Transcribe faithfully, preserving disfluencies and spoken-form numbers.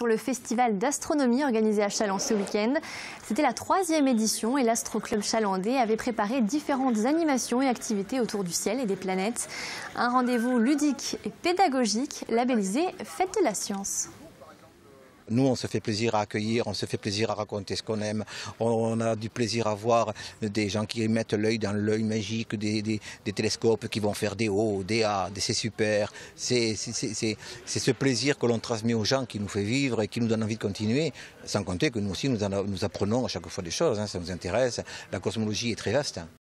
pour le festival d'astronomie organisé à Chaland ce week-end. C'était la troisième édition et l'Astro-Club chalandais avait préparé différentes animations et activités autour du ciel et des planètes. Un rendez-vous ludique et pédagogique labellisé Fête de la Science. Nous, on se fait plaisir à accueillir, on se fait plaisir à raconter ce qu'on aime. On a du plaisir à voir des gens qui mettent l'œil dans l'œil magique, des, des, des télescopes qui vont faire des hauts, des A, c'est super. C'est ce plaisir que l'on transmet aux gens qui nous fait vivre et qui nous donne envie de continuer. Sans compter que nous aussi, nous, en, nous apprenons à chaque fois des choses, hein, ça nous intéresse. La cosmologie est très vaste.